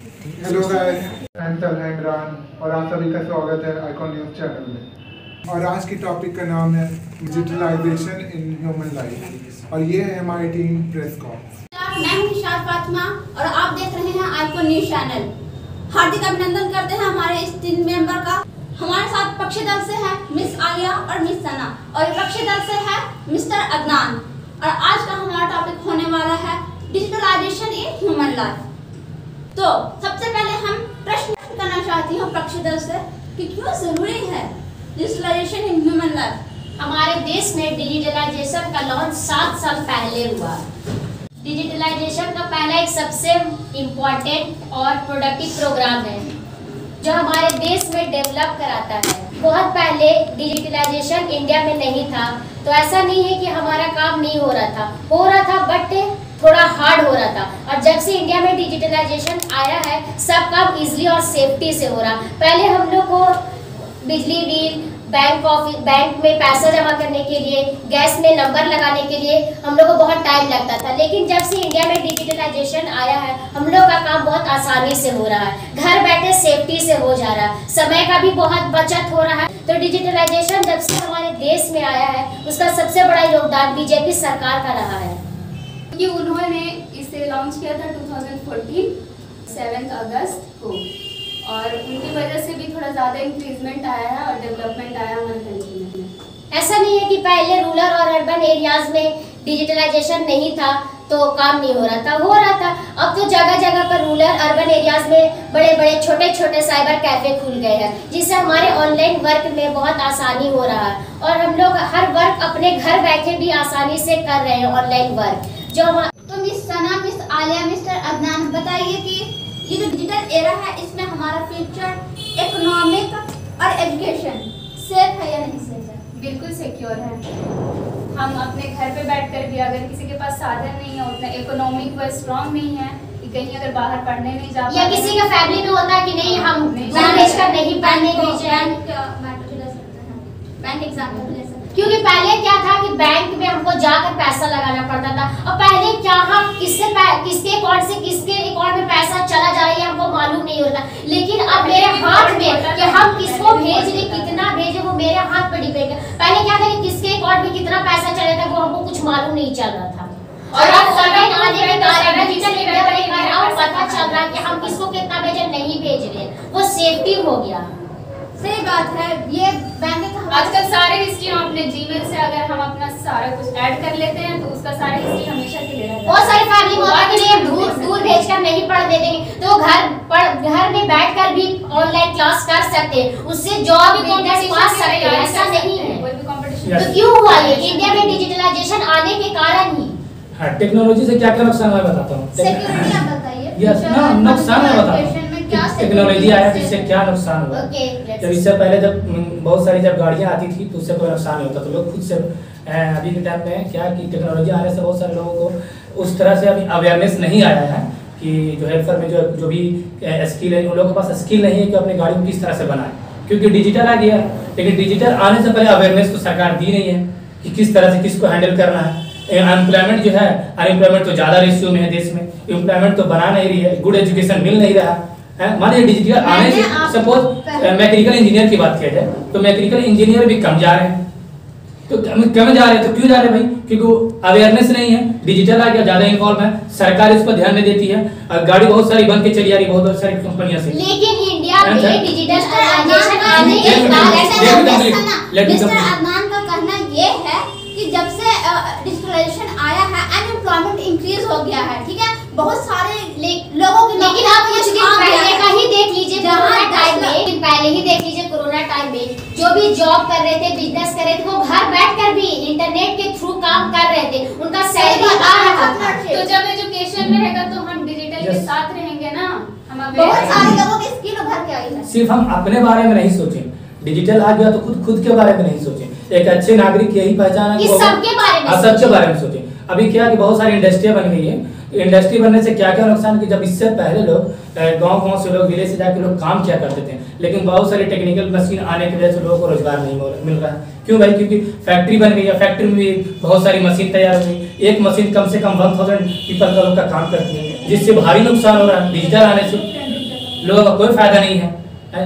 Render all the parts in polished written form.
Hello guys, मैं तलहा इमरान और आप सभी का स्वागत है आइकॉन न्यूज़ चैनल में। और आज की टॉपिक का नाम है डिजिटलाइजेशन इन ह्यूमन लाइफ और ये है हमारी टीम प्रेस कॉर्प्स। मैं हूं निशात फातिमा और आप देख रहे हैं आइकॉन न्यूज़ चैनल। हार्दिक अभिनंदन करते हैं हमारे इस टीम मेंबर का। हमारे साथ पक्षी दल से है मिस आलिया और मिस सना और विपक्षी दल से है मिस्टर अदनान। और आज का हमारा टॉपिक होने वाला है डिजिटलाइजेशन इन ह्यूमन लाइफ। तो सबसे पहले हम प्रश्न करना चाहती हूँ पक्षी दल से कि क्यों जरूरी है डिजिटलाइजेशन इन ह्यूमन लाइफ। हमारे देश में डिजिटलाइजेशन का लॉन्च 7 साल पहले हुआ। डिजिटलाइजेशन का पहला एक सबसे इम्पोर्टेंट और प्रोडक्टिव प्रोग्राम है जो हमारे देश में डेवलप कराता है। बहुत पहले डिजिटलाइजेशन इंडिया में नहीं था, तो ऐसा नहीं है कि हमारा काम नहीं हो रहा था बट थोड़ा हार्ड हो रहा था। और जब से इंडिया में डिजिटलाइजेशन आया है सब काम इजीली और सेफ्टी से हो रहा। पहले हम लोग को बिजली बिल, बैंक में पैसा जमा करने के लिए, गैस में नंबर लगाने के लिए हम लोग को बहुत टाइम लगता था, लेकिन जब से इंडिया में डिजिटलाइजेशन आया है हम लोग का काम बहुत आसानी से हो रहा है, घर बैठे सेफ्टी से हो जा रहा है, समय का भी बहुत बचत हो रहा है। तो डिजिटलाइजेशन जब से हमारे देश में आया है उसका सबसे बड़ा योगदान बीजेपी सरकार का रहा है। कि उन्होंने इसे लॉन्च किया था 2014 7 अगस्त को और उनकी वजह से भी थोड़ा ज़्यादा इंक्रीजमेंट आया है और डेवलपमेंट आया हमारे कंट्री में। ऐसा नहीं है कि पहले रूरल और अर्बन एरियाज में डिजिटलाइजेशन नहीं था तो काम नहीं हो रहा था। अब तो जगह जगह पर रूरल अर्बन एरियाज में बड़े बड़े छोटे छोटे साइबर कैफे खुल गए हैं, जिससे हमारे ऑनलाइन वर्क में बहुत आसानी हो रहा है और हम लोग हर वर्क अपने घर बैठे भी आसानी से कर रहे हैं ऑनलाइन वर्क। तो miss Sana, miss Alia, mister Adnan बताइए कि ये जो डिजिटल एरा है इसमें हमारा फ्यूचर इकोनॉमिक और एजुकेशन सेफ है या नहीं सेफ है? बिल्कुल सिक्योर है। हम अपने घर पे बैठकर भी अगर किसी के पास साधन नहीं है, उतना इकोनॉमिक व स्ट्रॉन्ग नहीं है कि कहीं अगर बाहर पढ़ने नहीं जा या किसी का फैमिली में होता है कि नहीं हम मैनेज कर नहीं पढ़ने बैंक एग्जाम्पल ले सकते हैं। क्योंकि पहले क्या था कि बैंक में हमको जाकर पैसा लगाना पड़ता था और पहले क्या हम किसके अकाउंट से किसके अकाउंट में पैसा चला जा रहा है हमको मालूम नहीं होता, लेकिन अब मेरे हाथ में कि हम किसको भेज रहे, कितना भेजे वो मेरे हाथ पर डिपेंड है। पहले क्या था कि किसके अकाउंट में कितना पैसा चला था वो हमको कुछ मालूम नहीं चल रहा था और अब समय आने के कारण डिजिटल इंडिया के कारण अब पता चल रहा है कि हम किसको कितना भेजे नहीं भेज रहे, वो सेफ्टी हो गया। सही बात है। ये बैंक आजकल सारे हिस्ट्री हम अपने जीमेल से अगर हम अपना सारा कुछ ऐड कर लेते हैं तो उसका सारा हिस्ट्री हमेशा के लिए रहता है। बहुत सारी फैमिली में होता है कि नहीं दूर भेजकर नहीं पढ़ देते तो घर में बैठकर भी ऑनलाइन क्लास कर सकते हैं, उससे जॉब भी पा सकते हैं। ऐसा नहीं है कोई भी कंपटीशन। तो क्यों हुआ ये? इंडिया में डिजिटलाइजेशन आने के कारण ही। हाँ, टेक्नोलॉजी से क्या क्या नुकसान है बताता हूँ। सिक्योरिटी आप बताइए। यस ना, नुकसान है बताता हूँ। टेक्नोलॉजी आया तो इससे क्या नुकसान हुआ। जब इससे पहले जब बहुत सारी गाड़ियाँ आती थी तो उससे कोई नुकसान नहीं होता, तो लोग खुद से अभी के टाइम में क्या कि टेक्नोलॉजी आने से बहुत सारे लोगों को उस तरह से अभी अवेयरनेस नहीं आया है कि जो हेल्पर में जो भी स्किल है उन लोगों के पास स्किल नहीं है कि अपने गाड़ी को किस तरह से बनाए, क्योंकि डिजिटल आ गया। लेकिन डिजिटल आने से पहले अवेयरनेस तो सरकार दी नहीं है कि किस तरह से किसको हैंडल करना है। अनएम्प्लॉयमेंट जो है, अनएम्प्लॉयमेंट तो ज़्यादा रेशियो में है देश में, एम्प्लॉयमेंट तो बना नहीं रही है, गुड एजुकेशन मिल नहीं रहा है। मानिए डिजिटल आने से सपोज मैकेनिकल इंजीनियर की बात किया जाए तो मैकेनिकल इंजीनियर भी कम जा रहे हैं। तो कम जा रहे हैं तो क्यों जा रहे हैं भाई? क्योंकि अवेयरनेस नहीं है, डिजिटल आ गया, ज़्यादा इन्वॉल्व है, सरकार इस पर ध्यान नहीं देती है और गाड़ी बहुत सारी बन के चली आ रही बहुत सारी कंपनियां से। लेकिन इंडिया में डिजिटलाइजेशन आने के कारण मिस्टर अदनान का कहना ये है कि जब से डिजिटलाइजेशन आया है अनएम्प्लॉयमेंट इंक्रीज हो गया है, ठीक है, बहुत सारे लोगों की। लेकिन आप कुछ दिन पहले का ही देख लीजिए, कोरोना टाइम में जो भी जॉब कर रहे थे, बिजनेस कर रहे थे, वो घर बैठकर भी इंटरनेट के थ्रू काम कर रहे थे, उनका सैलरी आ रहा था। तो जब एजुकेशन रहेगा तो हम डिजिटल के साथ रहेंगे ना। हम बहुत सारे लोगों की स्किल उभर के आई है। सिर्फ हम अपने बारे में नहीं सोचें, डिजिटल आ गया तो खुद के बारे में नहीं सोचें। एक अच्छे नागरिक यही पहचान है कि सबके बारे में सोचें। अभी क्या कि बहुत सारी इंडस्ट्रियाँ बन गई है, इंडस्ट्री बनने से क्या क्या नुकसान कि जब इससे पहले लोग गांव से लोग विलेज से जाकर लोग काम किया करते थे, लेकिन बहुत सारी टेक्निकल मशीन आने की वजह से लोगों को रोजगार नहीं मिल रहा है। क्यों भाई? क्योंकि फैक्ट्री बन गई है, फैक्ट्री में भी बहुत सारी मशीन तैयार हो गई, एक मशीन कम से कम 1000 पीपल का लोग का काम करती है, जिससे भारी नुकसान हो रहा है डिजिटल आने से। लोगों का कोई फायदा नहीं है।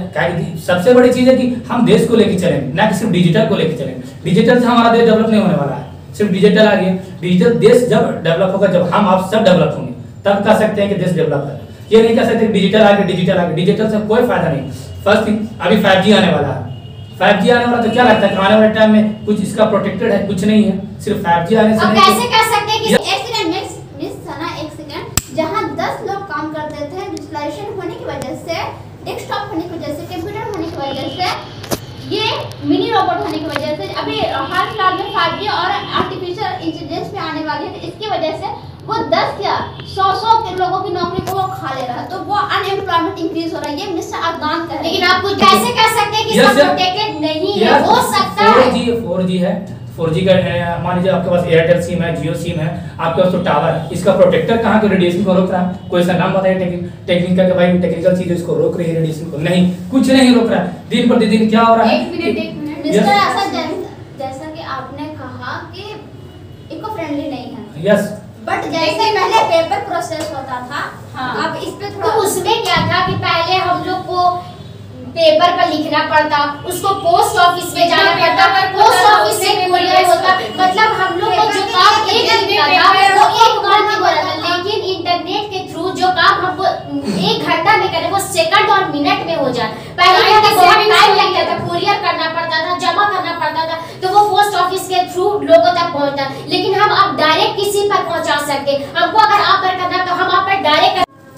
सबसे बड़ी चीज है कि हम देश को लेकर चलेंगे, ना कि सिर्फ डिजिटल को लेकर चलेंगे। डिजिटल से हमारा देश डेवलप नहीं होने वाला है, सिर्फ डिजिटल आ गया। डिजिटल देश जब डेवलप होगा, जब हम आप सब डेवलप होंगे, तब कह सकते हैं कि देश डेवलप है। ये नहीं कह सकते डिजिटल आ गया, डिजिटल आ गया। डिजिटल से कोई फायदा नहीं। फर्स्ट थिंग, अभी 5G आने वाला है। 5G आने वाला, तो क्या लगता है आने वाले टाइम में कुछ इसका प्रोटेक्टेड है? कुछ नहीं है, सिर्फ 5G आने से। अब कैसे कह सकते हैं कि एक्सीडेंट मिस सना, एक सेकंड, जहां 10 लोग काम करते थे, डिजिटलाइजेशन होने की वजह से, डेस्कटॉप होने की वजह से, कंप्यूटर होने की वजह से, ये मिनी रोबोट होने की वजह से, अभी हाल फिलहाल में 5G और आर्टिफिशियल इंटेलिजेंस पे आने वाली है, तो इसकी वजह से वो 10 या 100 के लोगों की नौकरी को वो खा ले रहा है, तो वो अनएम्प्लॉयमेंट इंक्रीज हो रहा है। ये मिस्टर अदनान कह रहे हैं। लेकिन आप कुछ कैसे कह सकते हैं कि सब प्रोटेक्टेड नहीं है? हो सकता है 4G है, 4G का मान लीजिए आपके पास एयरटेल सिम है, जियो सिम है, आपके पास तो टावर है, इसका प्रोटेक्टर कहाँ के रेडिएशन को रोक रहा है? कोई सा नाम बताइए टेक्निकल के भाई, टेक्निकल चीज इसको रोक रही है रेडिएशन को? नहीं, कुछ नहीं रोक रहा है। दिन प्रतिदिन क्या हो रहा है? एक मिनट मिस्टर ऐसा जैसा कि आपने कहा कि इको फ्रेंडली नहीं है। यस, बट जैसे पहले पेपर प्रोसेस होता था, हाँ। अब इस पे तो थोड़ा उसमें क्या था कि पहले हम लोग को पेपर पर लिखना पड़ता, उसको पोस्ट ऑफिस में जाना पड़ता, पोस्ट ऑफिस से कुरियर होता, मतलब हम लोग को जो काम एक दिन का था वो एक बार में हो रहा था। लेकिन इंटरनेट के थ्रू जो काम हमको 1 घंटा में करे वो सेकंड और मिनट में हो जाए। पहले हमें बहुत टाइम लगता था, कुरियर करना पड़ता था, जमा करना पड़ता था, तो वो पोस्ट ऑफिस के थ्रू लोगों तक पहुंचता। लेकिन हम अब डायरेक्ट किसी पर पहुंचा सकते, हमको अगर आप पर करना तो हम आप पर डायरेक्ट।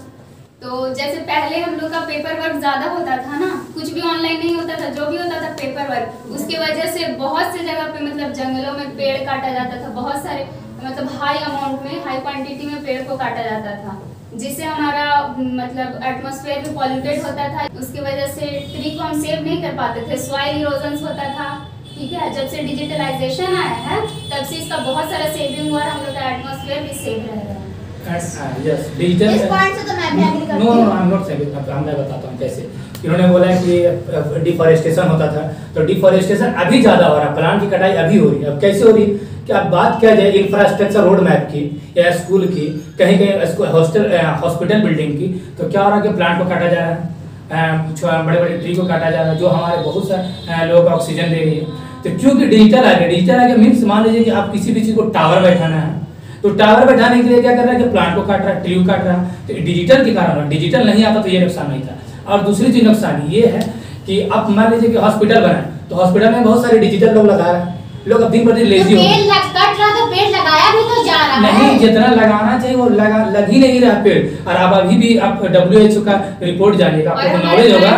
तो जैसे पहले हम लोग का पेपर वर्क ज़्यादा होता था ना, कुछ भी ऑनलाइन नहीं होता था, जो भी होता था पेपर वर्क। उसकी वजह से बहुत से जगह पे मतलब जंगलों में पेड़ काटा जाता था, बहुत सारे मतलब हाई अमाउंट में, हाई क्वांटिटी में पेड़ को काटा जाता था, जिससे हमारा मतलब एटमॉस्फेयर भी पॉल्यूटेड होता था। उसकी वजह से ट्री को हम सेव नहीं कर पाते थे, सॉइल इरोजन होता था। ठीक है, जब से डिजिटलाइजेशन आया है तब से इसका बहुत सारा सेविंग हुआ, हम लोग का एटमॉस्फेयर भी सेव रह रहा है। Yes, digital. इस पॉइंट से तो मैं भी एग्री करती नो हूं। आई एम नॉट सेइंग, मैं बताता हूं कैसे। इन्होंने बोला कि डिफॉरेस्टेशन होता था, तो डिफॉरेस्टेशन अभी ज्यादा हो रहा है, प्लांट की कटाई अभी हो रही है। अब कैसे हो रही है कि अब बात किया जाए इंफ्रास्ट्रक्चर रोड मैप की या स्कूल की, कहीं कहीं हॉस्पिटल बिल्डिंग की, तो क्या हो रहा है कि प्लांट को काटा जा रहा है, बड़े बड़े ट्री को काटा जा रहा है, जो हमारे बहुत सारे लोगों को ऑक्सीजन दे रही है। तो क्योंकि डिजिटल आ गया मीन्स मान लीजिए कि आप किसी भी चीज को टावर बैठाना है, तो टावर बैठाने के लिए क्या कर रहा है कि प्लांट को काट रहा है, ट्री को काट रहा है। तो डिजिटल के कारण, डिजिटल नहीं आता तो ये नुकसान नहीं था। और दूसरी चीज नुकसान ये है कि अब मान लीजिए कि हॉस्पिटल बना, तो हॉस्पिटल में बहुत सारे डिजिटल लोग लगा रहे हैं, लोग अब दिन प्रतिदिन लेजी हो गए। पेड़ कट रहा तो पेड़ लगाया भी तो जा रहा है नहीं, जितना लगाना चाहिए वो लग ही नहीं रहा पेड़। और अब अभी भी आप WHO का रिपोर्ट जानिएगा, आपको नॉलेज होगा।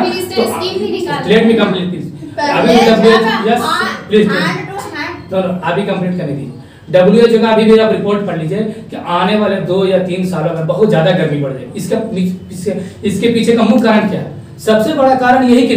Let me complete please. अभी यस प्लीज अभी कंप्लीट करने दीजिए। WHO का अभी भी आप रिपोर्ट पढ़ लीजिए कि आने वाले 2 या 3 सालों में बहुत ज्यादा गर्मी बढ़ जाएगी। इसके पीछे का मुख्य कारण क्या है? सबसे बड़ा कारण यही कि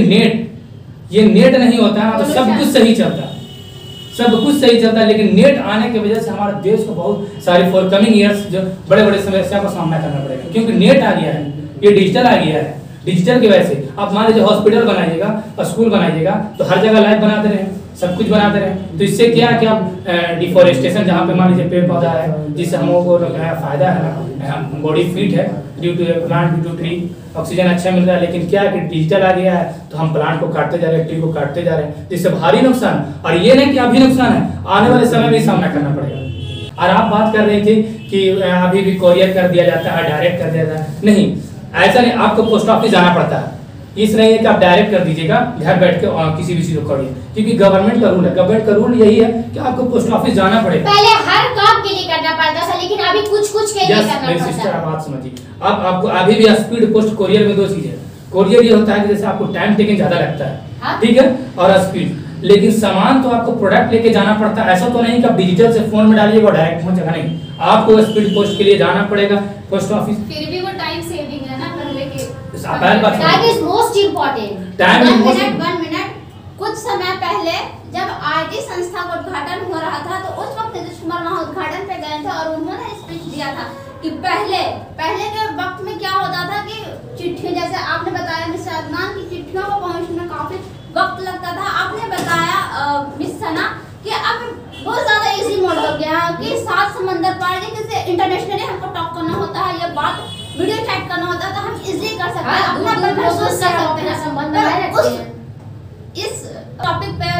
ये नेट नहीं होता है तो सब कुछ सही चलता है, सब कुछ सही चलता है। लेकिन नेट आने की वजह से हमारे देश को बहुत सारी फॉरकमिंग ईयर्स जो बड़े बड़े समस्या का सामना करना पड़ेगा, क्योंकि नेट आ गया है, ये डिजिटल आ गया है। डिजिटल की वजह से आप मान लीजिए हॉस्पिटल बनाइएगा, स्कूल बनाइएगा, तो हर जगह लाइट बनाते रहे, सब कुछ बनाते रहे, तो इससे क्या कि आप डिफॉरेस्टेशन, जहाँ पे मान लीजिए पेड़ पौधा है जिससे हम लोगों को फायदा है, बॉडी फिट है due to plant, due to tree, oxygen अच्छा मिल रहा है। लेकिन क्या है कि डिजिटल आ गया है तो हम प्लांट को काटते जा रहे हैं, ट्री को काटते जा रहे हैं, जिससे भारी नुकसान। और ये नहीं कि अभी नुकसान है, आने वाले समय में सामना करना पड़ेगा। और आप बात कर रहे थे कि अभी भी कोरियर कर दिया जाता है, डायरेक्ट कर दिया जाता है, नहीं ऐसा नहीं, आपको पोस्ट ऑफिस जाना पड़ता है। इस नहीं है कि आप डायरेक्ट कर दीजिएगा घर बैठ के किसी भी चीज को करिए, क्योंकि गवर्नमेंट का रूल है। गवर्नमेंट का रूल यही है कि आपको पोस्ट ऑफिस जाना पड़ेगा। पहले हर काम के लिए करना पड़ता था, लेकिन अभी कुछ के लिए करना मेरी पड़ता सिस्टर, आप बात समझिए। अब आपको अभी भी स्पीड पोस्ट कोरियर में 2 चीज है। कोरियर ये होता है कि जैसे आपको टाइम टेकिंग ज्यादा लगता है, ठीक है, और स्पीड। लेकिन सामान तो आपको प्रोडक्ट लेके जाना पड़ता है। ऐसा तो नहीं कि आप डिजिटल से फोन में डालिएगा और डायरेक्ट पहुंच जाएगा, नहीं, आपको स्पीड पोस्ट के लिए जाना पड़ेगा पोस्ट ऑफिस। फिर भी वो टाइम सेविंग है ना, पहले के time is most important. Time is most. 1 minute. कुछ समय पहले जब IT संस्था का उद्घाटन हो रहा था, तो उस वक्त नीतीश कुमार वहाँ उद्घाटन पे गए थे और उन्होंने स्पीच दिया था कि पहले के वक्त में क्या होता था कि चिट्ठी, जैसे आपने बताया मिस्टर अदनान की चिट्ठियों को पहुंचने में काफी वक्त लगता था। आपने बताया मिस सना कि अब बहुत ज्यादा इजी मोड हो गया है कि 7 समंदर पार, जैसे इंटरनेशनली हमको टॉक करना होता है, ये बात वीडियो चैट करना होता है तो हम इजीली कर सकते हैं, हाँ, अपना दूर-दूर महसूस लोगों कर से हम सकते अपना हैं। संबंध पर बनाए रखते उस- हैं। इस टॉपिक पे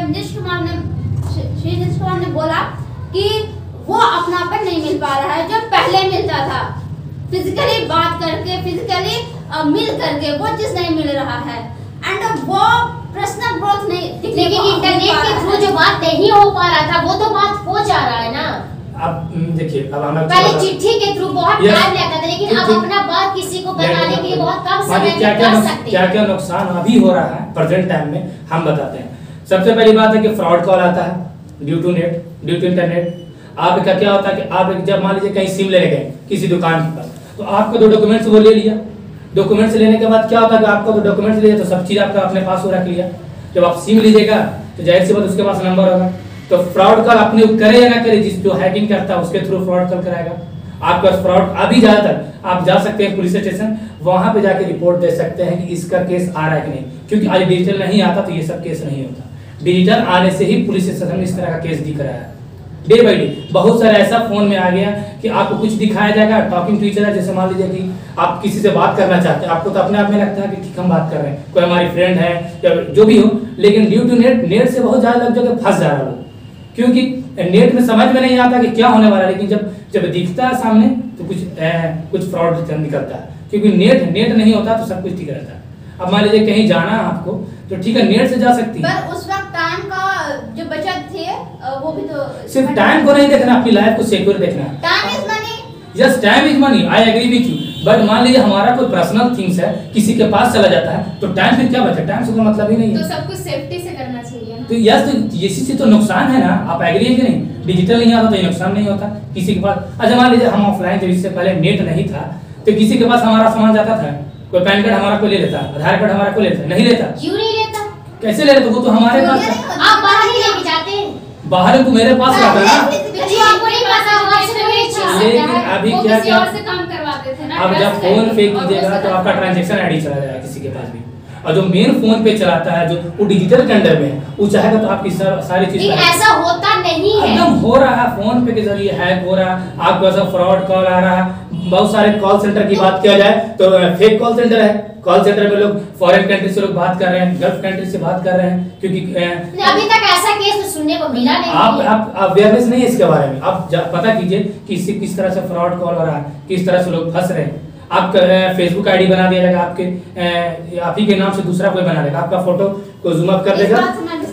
श्री नीतीश कुमार ने बोला कि वो अपनापन नहीं मिल पा रहा है जो पहले मिलता था, फिजिकली बात करके, फिजिकली मिल करके वो चीज नहीं मिल रहा है, एंड वो पर्सनल ग्रोथ नहीं। लेकिन इंटरनेट के थ्रू जो बात नहीं हो पा रहा था वो तो बात हो जा रहा है ना। अब देखिए, अब हम पहले चिट्ठी के थ्रू बहुत Yes. टाइम लगता था, लेकिन अब अपना बात किसी को बताने के लिए बहुत कम समय में क्या कर सकते क्या हैं। क्या नुकसान अभी हो रहा है प्रेजेंट टाइम में हम बताते हैं। सबसे पहली बात है कि फ्रॉड कॉल आता है due to net, due to internet. आपका क्या होता है कि आप जब मान लीजिए कहीं सिम लेने गए किसी दुकान के पास, तो आपको दो डॉक्यूमेंट्स वो ले लिया। डॉक्यूमेंट्स लेने के बाद क्या होता है कि आपको तो डॉक्यूमेंट्स लिया तो सब चीज़ आपका अपने पास हो रख लिया। जब आप सिम लीजिएगा तो जाहिर सी बात उसके पास नंबर होगा, तो फ्रॉड कॉल अपने करे या ना करे, जिस जो हैकिंग करता है उसके थ्रू फ्रॉड कॉल कराएगा आपका। फ्रॉड अभी ज़्यादातर आप जा सकते हैं पुलिस स्टेशन, वहाँ पे जाके रिपोर्ट दे सकते हैं कि इसका केस आ रहा है कि नहीं, क्योंकि आज डिजिटल नहीं आता तो ये सब केस नहीं होता। डिजिटल आने से ही पुलिस स्टेशन में इस तरह का केस दिख रहा है डे बाई डे। बहुत सारा ऐसा फोन में आ गया कि आपको कुछ दिखाया जाएगा टॉकिंग टू ईच अदर, जैसे मान लीजिए कि आप किसी से बात करना चाहते हैं, आपको तो अपने आप में लगता है कि ठीक हम बात कर रहे हैं, कोई हमारी फ्रेंड है या जो भी हो, लेकिन ड्यू टू नेट से बहुत ज़्यादा लोग जगह फंस जा रहा है, क्योंकि नेट में समझ में नहीं आता कि क्या होने वाला है, लेकिन जब दिखता है सामने तो कुछ फ्रॉड निकलता है, क्योंकि नेट नहीं होता तो सब कुछ ठीक रहता है। अब मान लीजिए कहीं जाना है आपको तो ठीक है नेट से जा सकती है, पर उस वक्त टाइम का जो बचत थी वो भी तो सिर्फ टाइम को नहीं देखना, अपनी लाइफ को सिक्योर देखना है। Time is money. Yes, time is money, I agree with you, but मान लीजिए हमारा कोई पर्सनल थिंग्स है किसी के पास चला जाता है तो टाइम फिर क्या बचा, टाइम से कोई मतलब ही नहीं तो है। सब कुछ सेफ्टी से करना चाहिए ना। तो यस, तो इसी से तो नुकसान है ना, आप एग्री है कि नहीं? डिजिटल नहीं आता तो ये नुकसान नहीं होता किसी के पास। अच्छा मान लीजिए हम ऑफलाइन, जब इससे पहले नेट नहीं था तो किसी के पास हमारा सामान जाता था, कोई पैन कार्ड हमारा को ले लेता, आधार कार्ड हमारा को लेता, नहीं लेता। क्यों नहीं लेता? कैसे ले लेते? वो तो हमारे पास था। आप बाहर ही लेके जाते हैं। बाहर तो मेरे पास रहता ना। तो जो आपको नहीं पता वो आपसे नहीं छीन सकता लेकिन है। अभी वो क्या किसी क्या और से काम करवाते थे ना। अब जब trust फोन पे करके, और कीजिएगा वो तो आपका ट्रांजैक्शन आईडी चला जाएगा किसी के पास भी, और जो मेन फोन पे चलाता है जो वो डिजिटल के अंडर में है, वो चाहेगा तो आपकी सारी चीज लेकिन ऐसा होता नहीं है। एकदम हो रहा है, फोन पे के जरिए हैक हो रहा है, आपको ऐसा फ्रॉड कॉल आ रहा है। बहुत सारे कॉल सेंटर की बात किया जाए तो फेक कॉल सेंटर है। कॉल सेंटर में लोग फॉरेन कंट्री से लोग बात कर रहे हैं, गल्फ कंट्री से बात कर रहे हैं, क्योंकि अभी तक ऐसा केस तो सुनने को मिला नहीं। आप अवेयरनेस नहीं है इसके बारे में। आप पता कीजिए कि इससे किस तरह से फ्रॉड कॉल हो रहा है, किस तरह से लोग फंस रहे हैं। आपका फेसबुक आईडी बना दिया जाएगा, आपके आप ही के नाम से दूसरा कोई बना देगा, आपका फोटो को जूम अप कर देगा।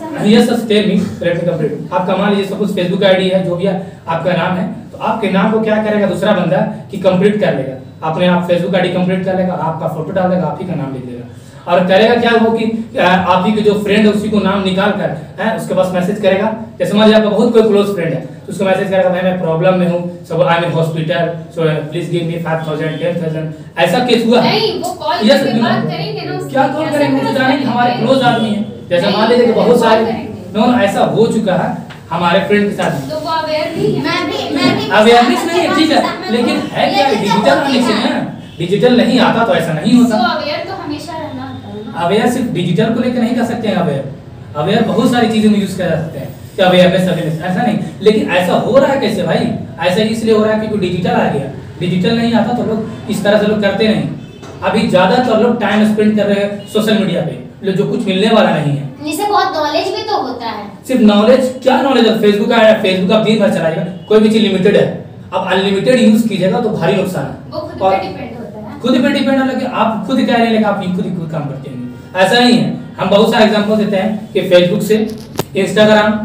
Yes sir, tell me, let me complete. आपका मान लीजिए सपोज फेसबुक आईडी है, जो भी आपका नाम है, तो आपके नाम को क्या करेगा दूसरा बंदा कि कंप्लीट कर लेगा, अपने आप फेसबुक आईडी कंप्लीट कर लेगा, आपका फोटो डाल देगा, आप ही का नाम लिख देगा, और करेगा क्या वो कि आप ही के जो फ्रेंड है उसी को नाम निकाल कर है उसके पास मैसेज करेगा। जैसे मान लीजिए आपका बहुत कोई क्लोज फ्रेंड है तो उसको मैसेज करेगा, भाई मैं प्रॉब्लम में हूँ, so I am in hospital, so please give me 5000 10,000। ऐसा केस हुआ है। नहीं, वो कॉल Yes, करके बात करेंगे ना उससे, क्या कॉल करेंगे? वो तो जानेंगे हमारे करेंगे। क्लोज आदमी है। जैसे नहीं, मान लीजिए कि बहुत कॉल सारे करेंगे। नो ऐसा हो चुका है हमारे फ्रेंड के साथ। तो वो अवेयर नहीं है। मैं भी अवेयरनेस नहीं है, ठीक है, लेकिन है क्या, डिजिटल आने से ना, डिजिटल नहीं आता तो ऐसा नहीं तो होता। अवेयर तो हमेशा रहना होता है ना। अवेयर सिर्फ डिजिटल को लेकर नहीं कर सकते हैं। अवेयर बहुत सारी चीजों में यूज कर सकते हैं कि अवेयरनेस ऐसा नहीं। लेकिन ऐसा हो रहा है कैसे भाई? ऐसा इसलिए हो रहा है क्योंकि डिजिटल आ गया। डिजिटल नहीं आता तो लोग इस तरह से लोग करते नहीं। अभी ज्यादातर लोग टाइम स्पेंड कर रहे हैं सोशल मीडिया पे, जो कुछ मिलने वाला नहीं है। इससे बहुत नॉलेज भी तो होता है। सिर्फ नॉलेज, क्या नॉलेज है? फेसबुक आया, फेसबुक आप दिन भर चलाइएगा, कोई भी चीज लिमिटेड है, आप अनलिमिटेड यूज कीजिएगा तो भारी नुकसान है। वो खुद और पे डिपेंड होता है। खुद पे डिपेंड है कि आप खुद कह रहे हैं, लेकिन आप खुद ही खुद काम करते हैं। ऐसा नहीं है। हम बहुत सारे एग्जांपल देते हैं कि फेसबुक से इंस्टाग्राम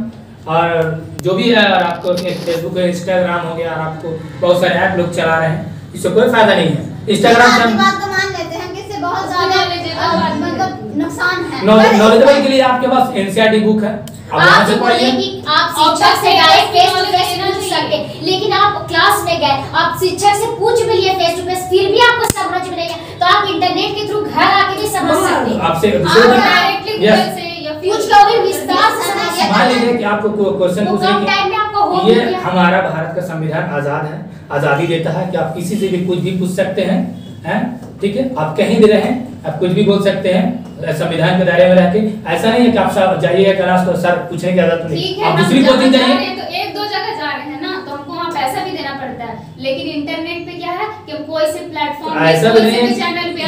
और जो भी है, और आपको फेसबुक इंस्टाग्राम हो गया, और आपको बहुत सारे ऐप लोग चला रहे हैं, इससे कोई फायदा नहीं है। इंस्टाग्राम से आपकी बात को मान लेते हैं कि इससे बहुत ज्यादा मतलब नुकसान है। नॉलेजेबल के लिए आपके पास एनसीईआरटी बुक है, आप वहां आप से जो बोले पढ़िए। कि आप शिक्षक से डायरेक्ट फेस टू फेस पूछ सकते, लेकिन आप क्लास में गए, आप शिक्षक से पूछ भी लिए फेस टू फेस, फिर भी आपको समझ में नहीं आया, तो आप इंटरनेट के थ्रू घर आके भी समझ सकते हैं। आपसे आप डायरेक्टली गूगल से या फिर पूछ के भी विस्तार से समझिए। मान लीजिए कि आपको क्वेश्चन वो कम टाइम में आपको हो ये गया। हमारा भारत का संविधान आजाद है, आजादी देता है कि आप किसी से भी कुछ भी पूछ सकते हैं, हैं? ठीक है, आप कहीं भी रहें, आप कुछ भी बोल सकते हैं संविधान के दायरे में रह के। ऐसा नहीं है कि आप सब जाइएगा क्लास तो सर पूछने की आदत नहीं। ठीक है, आप हम दूसरी जगह कोचिंग जा रहे जाइए। हैं तो एक दो जगह जा रहे हैं ना, तो हमको वहाँ पैसा भी देना पड़ता है, लेकिन इंटरनेट पे क्या है कि हम कोई से प्लेटफॉर्म ऐसा पे, नहीं कोई है। से चैनल पे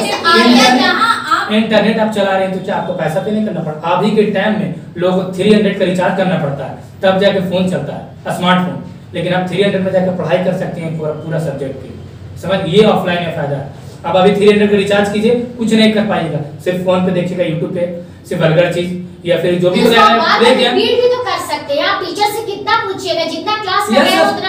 इंटरनेट आप चला रहे हैं तो क्या आपको पैसा पे नहीं करना पड़ता? अभी के टाइम में लोग 300 का रिचार्ज करना पड़ता है तब जाके फोन चलता है, स्मार्टफोन। लेकिन आप 300 में जाकर पढ़ाई कर सकते हैं पूरा सब्जेक्ट की, समझ। ये ऑफलाइन में फायदा है। अब अभी 300 का रिचार्ज कीजिए, कुछ नहीं कर पाएगा, सिर्फ फोन पे देखिएगा, यूट्यूब पे सिर्फ वल्गर चीज या फिर जो भी भी तो कर सकते हैं। आप टीचर से कितना पूछिएगा, जितना क्लास में है उतना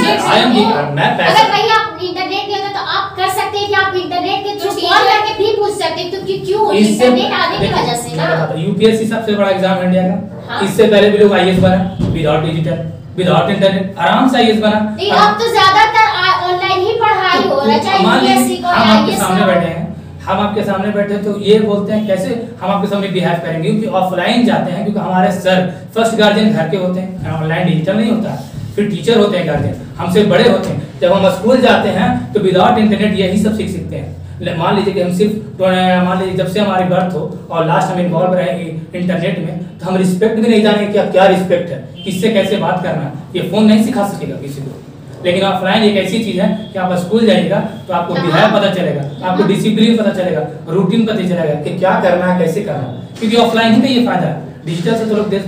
अगर भाई आप इंटरनेट नहीं होता तो आप कर सकते हैं कि आप इंटरनेट के थ्रू कॉल करके भी पूछ सकते हैं, क्योंकि क्यों इंटरनेट आने की वजह से ना। यूपीएससी सबसे बड़ा एग्जाम इंडिया का। इससे पहले भी लोग आईएएस बना विदाउट डिजिटल, विदाउट इंटरनेट, आराम से आईएएस बना। अब तो ज्यादातर ऑनलाइन ही पढ़ाई हो रहा है, चाहे यूपीएससी को हम आपके सामने बैठे हैं, हम आपके सामने बैठे तो ये बोलते हैं कैसे हम आपके सामने बिहेव करेंगे, क्योंकि ऑफलाइन जाते हैं, क्योंकि हमारे सर फर्स्ट गार्जियन घर के होते हैं, ऑनलाइन डिजिटल नहीं होता। फिर टीचर होते हैं गार्जियन, हमसे बड़े होते हैं। जब हम स्कूल जाते हैं तो विदाउट इंटरनेट यही सब सीखते हैं। मान लीजिए कि हम सिर्फ मान लीजिए जब से हमारी बर्थ हो और लास्ट हम इन्वॉल्व रहे इंटरनेट में, तो हम रिस्पेक्ट भी नहीं जानेंगे कि क्या रिस्पेक्ट है, किससे कैसे बात करना, ये फोन नहीं सिखा सकेगा किसी को। लेकिन ऑफलाइन एक ऐसी चीज है कि आप स्कूल जाइएगा तो आपको बिहेव पता चलेगा, आपको डिसिप्लिन पता चलेगा, रूटीन पता चलेगा कि क्या करना है, कैसे करना है, क्योंकि ऑफलाइन ही का ये फायदा है। डिजिटल से तो लोग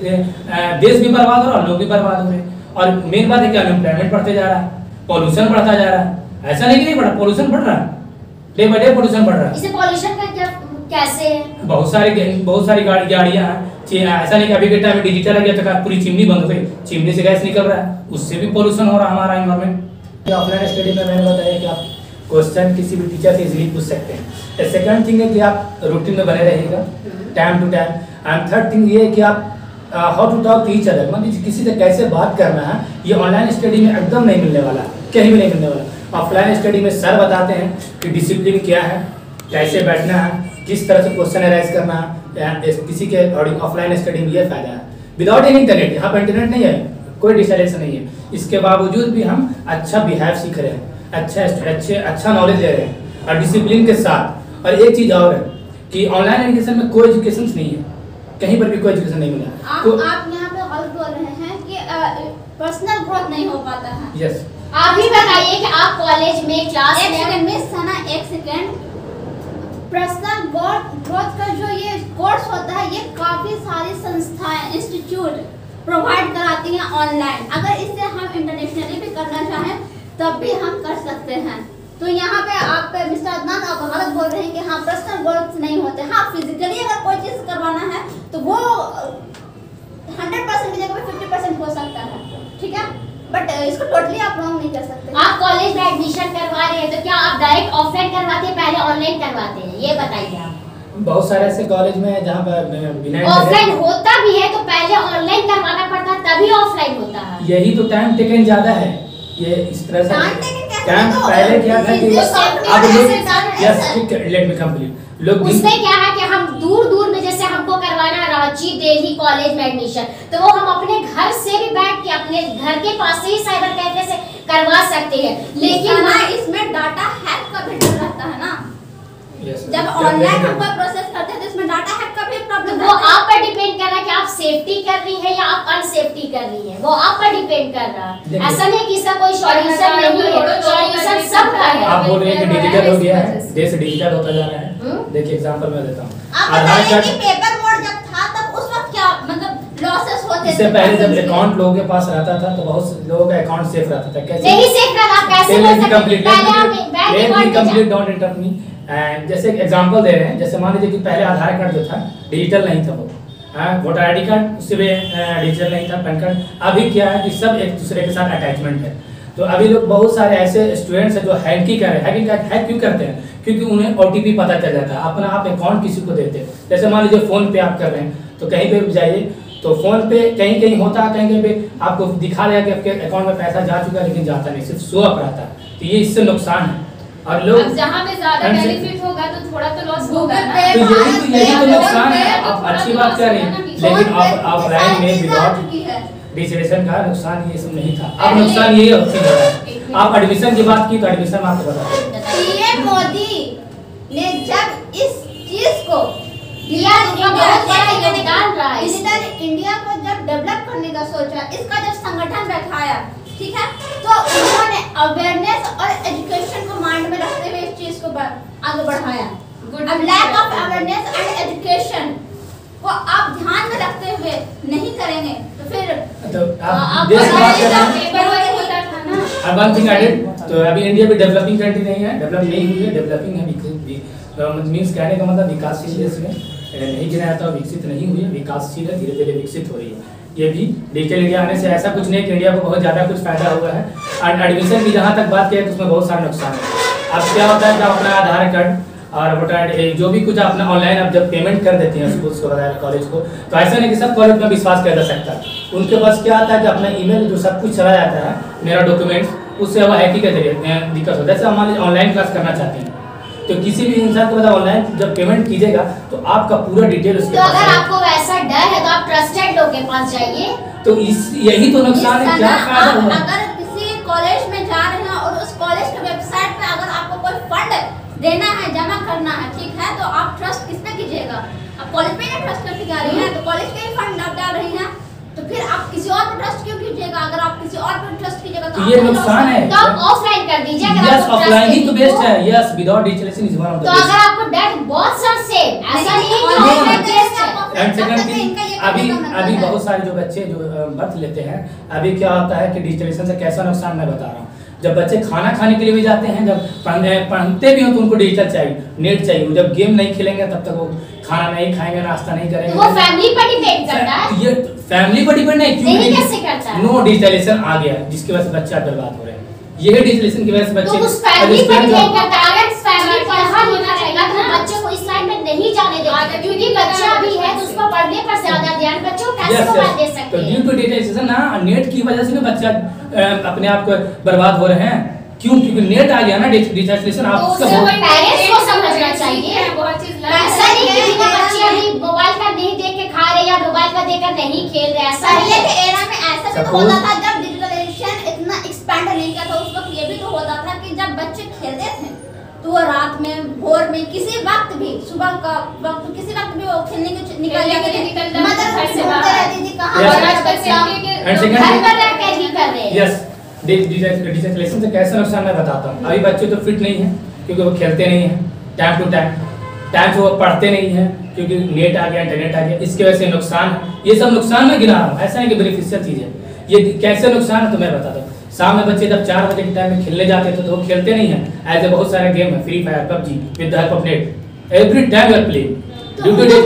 देश भी बर्बाद हो रहा है और लोग भी बर्बाद हो रहे हैं। और मेन बात है कि अनएम्प्लॉयमेंट बढ़ते जा रहा है, पॉल्यूशन बढ़ता जा रहा है। ऐसा नहीं कि नहीं बढ़ा, पॉल्यूशन बढ़ रहा है, डे बाय डे पॉल्यूशन बढ़ रहा है। इसे पॉल्यूशन का क्या कैसे है? बहुत सारी गाड़ियां हैं, ऐसा नहीं कि अभी के टाइम में डिजिटल आ गया तो पूरी चिमनी बंद हो गई, चिमनी से गैस निकल रहा है, उससे भी पॉल्यूशन हो रहा है हमारा एनवायरनमेंट। ऑफलाइन स्टडी में मैंने बताया कि आप क्वेश्चन किसी भी टीचर से इजीली पूछ सकते हैं। सेकंड थिंग है कि आप रूटीन में बने रहिएगा time to time. And third thing ये है कि आप how to talk to each other, मतलब किसी से कैसे बात करना है, ये ऑनलाइन स्टडी में एकदम नहीं मिलने वाला, कहीं भी नहीं मिलने वाला। ऑफलाइन स्टडी में सर बताते हैं कि डिसिप्लिन क्या है, कैसे बैठना है, किस तरह से क्वेश्चन अराइज करना है। किसी के ऑफलाइन स्टडी में ये फायदा है। विदाउट एनी इंटरनेट, यहाँ पर इंटरनेट नहीं है, कोई डिस्ट्रैक्शन नहीं है, इसके बावजूद भी हम अच्छा बिहेव सीख रहे हैं, अच्छा नॉलेज ले रहे हैं और डिसिप्लिन के साथ। और एक चीज़ और है कि ऑनलाइन एजुकेशन में कोई एजुकेशन नहीं है, कहीं पर भी कोई एजुकेशन नहीं मिला। आप यहाँ पे गलत बोल रहे हैं कि पर्सनल ग्रोथ नहीं हो पाता है। यस, आप भी बताइए कि आप कॉलेज में क्लास में मिस सना एक सेकंड, पर्सनल ग्रोथ का जो ये कोर्स होता है ये काफी सारी संस्थाएं इंस्टीट्यूट प्रोवाइड कराती हैं ऑनलाइन। अगर इससे हम इंटरनेशनली भी करना चाहें तब भी हम कर सकते हैं। तो यहाँ पे आप मिस्टर अदनान आप गलत बोल रहे हैं कि हाँ पर्सनल ग्रोथ नहीं होते। हाँ फिजिकली अगर कोई चीज़ करवाना है तो वो 100% की जगह पे 50% हो सकता है, ठीक है, बट इसको टोटली आप रॉन्ग नहीं कर सकते। आप कॉलेज में एडमिशन करवा रहे हैं तो क्या आप डायरेक्ट ऑफलाइन करवाते हैं पहले ऑनलाइन करवाते हैं, ये बताइए आप। बहुत सारे ऐसे कॉलेज में है जहाँ पर बिना ऑफलाइन होता भी है तो पहले ऑनलाइन करवाना पड़ता है तभी ऑफलाइन होता है। यही तो टाइम टेकन ज्यादा है, ये इस तरह से टाइम पहले क्या था कि अब लेट मी कंप्लीट लोग उसमें क्या है कि हम दूर में जैसे हमको करवाना रांची दिल्ली कॉलेज में एडमिशन, तो वो हम अपने घर से भी बैठ के अपने घर के पास से ही साइबर कैफे से करवा सकते हैं। लेकिन ना इसमें डाटा हैक का भी डर रहता है ना। जब ऑनलाइन हम कोई प्रोसेस करते हैं तो इसमें डाटा हैक का भी प्रॉब्लम वो आप पर डिपेंड कर रहा है कि आप सेफ्टी कर रही है या आप अनसेफ्टी कर रही है, वो आप पर डिपेंड कर रहा है। ऐसा नहीं कि इसका कोई सॉल्यूशन नहीं है, सॉल्यूशन सबका है। आप बोल रहे हैं कि डिजिटल हो गया है, देश डिजिटल होता जा रहा है। देखिए एग्जांपल मैं देता हूं, आधार कार्ड पेपर मोड जब था तब उस वक्त क्या मतलब लॉसेस होते थे। इससे पहले जब अकाउंट लोगों के पास रहता था तो बहुत लोगों का अकाउंट सेफ रहता था। कैसे नहीं सेफ रहा, कैसे बोल सकते हैं पहले हम bank account complete don't interrupt me. And जैसे एग्जांपल दे रहे हैं, जैसे मान लीजिए कि पहले आधार कार्ड जो था डिजिटल नहीं था, वो वोटर आईडी कार्ड उससे भी डिजिटल नहीं था, पैन कार्ड। अभी क्या है कि सब एक दूसरे के साथ अटैचमेंट है। तो अभी लोग बहुत सारे ऐसे स्टूडेंट्स हैं जो हैकिंग कर रहे हैं। हैक क्यों करते हैं? क्योंकि उन्हें OTP पता चल जाता है, अपना आप अकाउंट किसी को देते हैं। जैसे मान लीजिए फ़ोन पे आप कर रहे हैं तो कहीं पे भी जाइए तो फ़ोन पे कहीं होता है, कहीं पे आपको दिखा देगा कि आपके अकाउंट में पैसा जा चुका है, लेकिन जाता नहीं, सिर्फ शो अप रहता है। तो ये इससे नुकसान है। और लोग जहाँ पे ज्यादा बेनिफिट होगा तो थोड़ा तो लॉस होगा ना। तो यही तो नुकसान है। आप अच्छी बात कह रही हैं, लेकिन ऑफलाइन में विदाउट डिजिटलाइजेशन का नुकसान ये सब नहीं था। अब नुकसान यही होती है। आप एडमिशन की बात की तो एडमिशन आपको बता पीएम मोदी ने जब इस चीज को डिजिटल इंडिया को जब डेवलप करने का सोचा, इसका जब संगठन बैठाया, ठीक है, तो उन्होंने अवेयरनेस और एजुकेशन को माइंड में रखते हुए इस चीज को आगे बढ़ाया। अब lack of awareness and education को आप ध्यान में रखते हुए नहीं करेंगे तो फिर आप देश की बात कर रहे हैं। अब वन थिंग एडेड, तो अभी इंडिया भी डेवलपिंग कंट्री नहीं है, डेवलप नहीं हुई है, डेवलपिंग है। मींस कहने का मतलब विकासशील देश में नहीं गिना जाता, विकसित नहीं हुई है, विकासशील है, धीरे धीरे विकसित हो रही है। ये भी डिजिटल इंडिया आने से ऐसा कुछ नहीं कि इंडिया को बहुत ज़्यादा कुछ फायदा हुआ है। और एडमिशन की जहाँ तक बात करें तो उसमें बहुत सारे नुकसान है। अब क्या होता है कि अपना आधार कार्ड और वोटर आईडी जो भी कुछ अपना ऑनलाइन आप जब पेमेंट कर देते हैं स्कूल्स को वगैरह कॉलेज को, तो ऐसा नहीं कि सब कॉलेज में विश्वास किया जा सकता है। उनके पास क्या आता है कि अपना ईमेल जो सब कुछ चला जाता है मेरा डॉक्यूमेंट्स, उससे वो हैकिंग के जरिए दिक्कत होता है। जैसे हमारे ऑनलाइन क्लास करना चाहते हैं तो किसी भी इंसान को मतलब ऑनलाइन जब पेमेंट कीजिएगा तो आपका पूरा डिटेल उसके तो अगर आपको वैसा डर है तो आप ट्रस्टेड लोग के पास जाइए। तो यही तो नुकसान है, क्या फायदा हुआ? अगर किसी कॉलेज में जा रहे हैं और उस कॉलेज के वेबसाइट पे अगर आपको कोई फंड देना है, जमा करना है, ठीक है, तो आप ट्रस्ट किस पे कीजिएगा? आप कॉलेज पे ही ट्रस्ट करके जा रही हैं, तो कॉलेज के ही फंड आप डाल रही हैं, तो फिर आप किसी और पर ट्रस्ट क्यों कीजिएगा? अगर आप किसी और पर ट्रस्ट कीजिएगा तो ये नुकसान है। तो आप ऑफलाइन कर दीजिए। अगर यस, आपको ऑफलाइन ही तो बेस्ट है। Yes, without digitalization is one of the तो बेस्ट। अगर आपको डर बहुत सर से ऐसा नहीं है कि ऑफलाइन बेस्ट है। एंड सेकंड थिंग, अभी बहुत सारे जो बच्चे जो बर्थ लेते हैं, अभी क्या होता है कि डिजिटलाइजेशन से कैसा नुकसान मैं बता रहा हूँ। जब बच्चे खाना खाने के लिए भी जाते हैं, जब पढ़ते भी हो तो उनको डिजिटल चाहिए, नेट चाहिए। जब गेम नहीं खेलेंगे तब तक वो खाना नहीं खाएंगे, नाश्ता नहीं करेंगे। वो फैमिली पर डिपेंड करता है। ये फैमिली पर डिपेंड नहीं, क्यों नहीं कैसे करता है? नो डिजिटलाइजेशन आ गया जिसकी वजह से बच्चा बर्बाद हो रहे हैं। ये डिजिटलाइजेशन की वजह से बच्चे तो उस फैमिली पर डिपेंड करता है। अगर फैमिली पढ़ा लिखा रहेगा तो बच्चे को इस लाइन में नहीं जाने देगा, क्योंकि बच्चा अभी है तो उसको पढ़ने पर ज्यादा ध्यान, बच्चों कैसे मोबाइल दे सकते हैं? तो ड्यू टू डिजिटलाइजेशन ना, नेट की वजह से बच्चा अपने आप को बर्बाद हो रहे हैं। क्यों? क्योंकि नेट आ गया ना, डिजिटलाइजेशन। आप तो पेरेंट्स को समझना चाहिए। ऐसा नहीं कि बच्चे अभी मोबाइल का नहीं देख के खा रहे या मोबाइल का देखकर नहीं खेल रहे। ऐसा पहले के एरा में ऐसा भी तो होता था, जब डिजिटलाइजेशन इतना एक्सपेंड नहीं किया था उस वक्त ये भी तो होता था कि जब बच्चे खेलते थे तो वो रात में, भोर में, किसी वक्त भी, सुबह का वक्त, किसी वक्त भी वो खेलने के निकल जाते थे। मदर घर से घूमते रहती थी, कहां घर पर रह के ही कर रहे हैं। यस, डिजिटलाइजेशन से कैसा नुकसान मैं बताता हूँ। अभी बच्चे तो फिट नहीं है क्योंकि वो खेलते नहीं है टाइम टू टाइम से वो पढ़ते नहीं है क्योंकि नेट आ गया, इंटरनेट आ गया। इसकी वजह से नुकसान है। ये सब नुकसान मैं गिना रहा हूँ, ऐसा नहीं कि बेनिफिशियल चीज़ है। ये कैसे नुकसान है तो मैं बताता हूँ। शाम में बच्चे जब 4 बजे के टाइम में खेलने जाते थे तो वो खेलते नहीं है। ऐसे बहुत सारे गेम है, Free Fire, PUBG, with the help of net, every time you are playing. Due to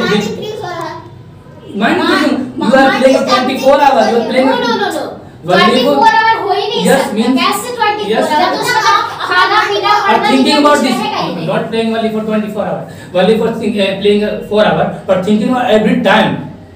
mind you are playing 24 hour, you are playing. No 24 hour हो ही नहीं सकता। कैसे 24 आवर? तो खाना पीना और thinking about this, not playing only for 24 hour, only for playing 4 hour, पर thinking about every time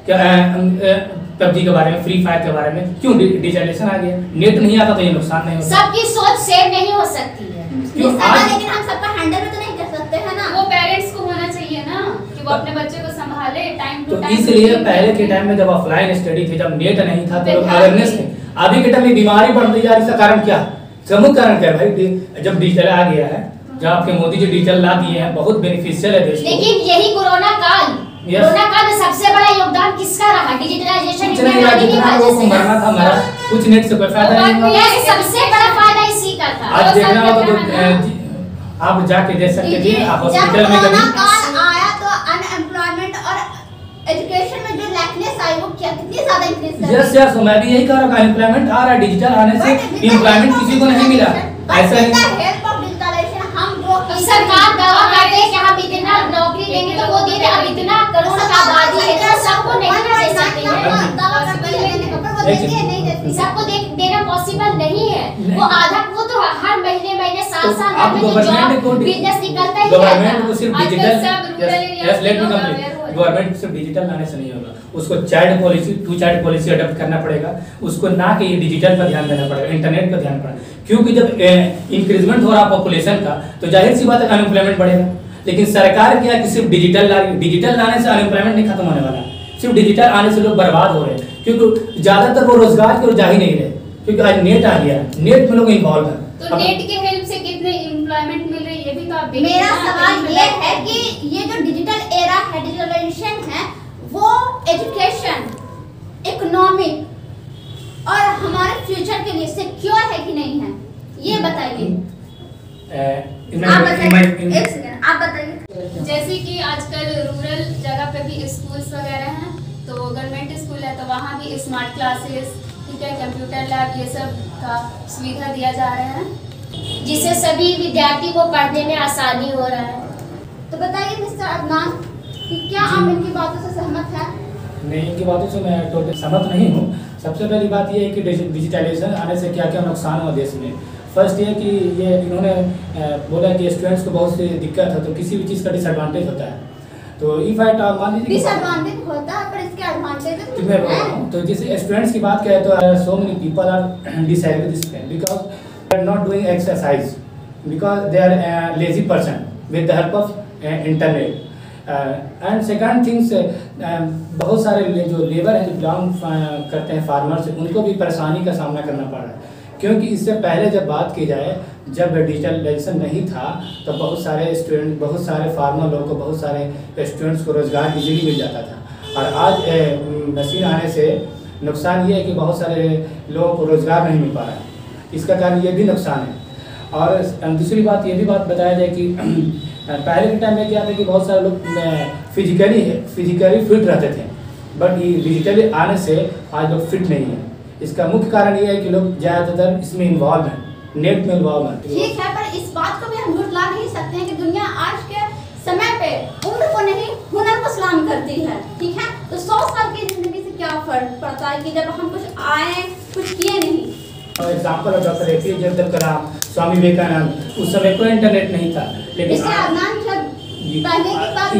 PUBG के बारे में, फ्री फायर के बारे में। क्यों? डिजिटलाइजेशन आ गया, नेट नहीं आता तो ये नुकसान नहीं होता। सबकी सोच सेम नहीं हो सकती है। लेकिन हम सबका हैंडल भी तो नहीं कर सकते हैं ना। वो पेरेंट्स को होना चाहिए ना कि वो अपने बच्चे को संभाले टाइम टू टाइम। तो इसलिए पहले के टाइम में जब ऑफलाइन स्टडी थी, जब नेट नहीं था तो अवेयरनेस नहीं। अभी के टाइम में बीमारी बढ़ रही है, इसका कारण क्या? प्रमुख कारण क्या है भाई? जब डिजिटल आ गया है, जब आपके मोदी जी डिजिटल ला दिए हैं, बहुत बेनिफिशियल है देश को। लेकिन यही कोरोना काल में सबसे बड़ा योगदान किसका रहा? डिजिटलाइजेशन। मरना था हमारा, कुछ नेट से कोई फायदा नहीं हुआ। सबसे बड़ा फायदा इसी का था। आज देखना होगा तो आप जाके देख सकते थे हॉस्पिटल में कभी आया तो अनएम्प्लॉयमेंट और एजुकेशन में जो लैकनेस आई वो क्या कितनी ज्यादा इंक्रीज कर रही है। यस, मैं भी यही कह रहा हूं, अनएम्प्लॉयमेंट आ रहा है। डिजिटल आने से एम्प्लॉयमेंट किसी को नहीं मिला। ऐसा नहीं, हेल्प ऑफ डिजिटलाइजेशन हम जो सरकार दावा करते हैं कि हम इतना नौकरी देंगे तो वो दे दे। अब इतना करोड़ का आबादी है तो सबको नहीं दे सकते हैं। दावा करते हैं देने का, पर वो देती है नहीं देती। सबको देना पॉसिबल नहीं है। वो आधा, वो तो हर महीने 7 में बिजनेस निकलता ही है। गवर्नमेंट को सिर्फ डिजिटल, गवर्नमेंट सिर्फ डिजिटल लाने से नहीं होगा, उसको child policy, 2 child policy adopt करना पड़ेगा। उसको ना कि डिजिटल पर ध्यान देना पड़ेगा, इंटरनेट पर ध्यान पड़ेगा। क्योंकि जब इंक्रीजमेंट हो रहा पॉपुलेशन का तो जाहिर सी बात है अनएम्प्लॉयमेंट बढ़ेगा। लेकिन सरकार क्या कि सिर्फ डिजिटल लाने से अनएम्प्लॉयमेंट नहीं खत्म होने वाला, सिर्फ डिजिटल आने से लोग बर्बाद हो रहे हैं। क्योंकि ज्यादातर वो रोजगार की ओर जा ही नहीं रहे, क्योंकि आज नेट आ गया, नेट में लोग इन्वॉल्व है। तो नेट के हेल्प से कितने एम्प्लॉयमेंट मिल रही है, ये भी तो आप देखिए। मेरा सवाल ये है कि ये जो डिजिटल एरा है, डिजिटलाइजेशन है, वो एजुकेशन, इकोनॉमिक और हमारे फ्यूचर के लिए सिक्योर है कि नहीं है, ये एक सेकंड आप बताइए। जैसे कि आजकल रूरल जगह पे भी स्कूल्स वगैरह हैं, तो गवर्नमेंट स्कूल है तो वहाँ भी स्मार्ट क्लासेस, ठीक है, कंप्यूटर लैब, ये सब का सुविधा दिया जा रहा है, जिससे सभी विद्यार्थी को पढ़ने में आसानी हो रहा है। तो बताइए मिस्टर अदनान कि क्या आप इनकी बातों से सहमत हैं? नहीं, इनकी बातों से मैं टोटल सहमत नहीं हूँ। सबसे पहली बात ये है कि डिजिटलाइजेशन आने से क्या क्या नुकसान हुआ देश में। फर्स्ट ये कि ये इन्होंने बोला कि स्टूडेंट्स को बहुत सी दिक्कत है, तो किसी भी चीज़ का डिसएडवांटेज होता है। तो इफ आई टॉक, मान लीजिए डिसएडवांटेज होता है पर इसके एडवांटेज मैं बोल रहा हूँ। तो जैसे स्टूडेंट्स की बात करें तो so many people are disagree with this trend because they are not doing exercise because they are lazy person with the help of internet. And second things, बहुत सारे जो लेबर हैं जो बिलोंग करते हैं फार्मर से, उनको भी परेशानी का सामना करना पड़ रहा है। क्योंकि इससे पहले जब बात की जाए, जब डिजिटलाइजेशन नहीं था तो बहुत सारे स्टूडेंट, बहुत सारे फार्मर लोगों को, बहुत सारे स्टूडेंट्स को रोज़गार इजीली मिल जाता था। और आज मशीन आने से नुकसान ये है कि बहुत सारे लोगों को रोज़गार नहीं मिल पा रहा है। इसका कारण ये भी नुकसान है। और दूसरी बात ये भी बात बताया जाए कि पहले के टाइम में क्या था कि बहुत सारे लोग फिजिकली फिट रहते थे, बट ये डिजिटली आने से आज लोग फिट नहीं है। इसका मुख्य कारण ये है कि लोग ज़्यादातर इसमें इन्वॉल्व हैं, नेट में इन्वॉल्व हैं। ठीक है, पर इस बात को भी हम झुठला नहीं सकते हैं कि दुनिया आज के समय पे उम्र को नहीं हुनर को सलाम करती है, ठीक है। तो 100 साल की जिंदगी से क्या फर्क पड़ता है कि जब हम कुछ आए, कुछ किए नहीं। Example of doctor APJ Abdul Kalam, Swami Vivekananda, उस समय कोई इंटरनेट नहीं था, लेकिन पहले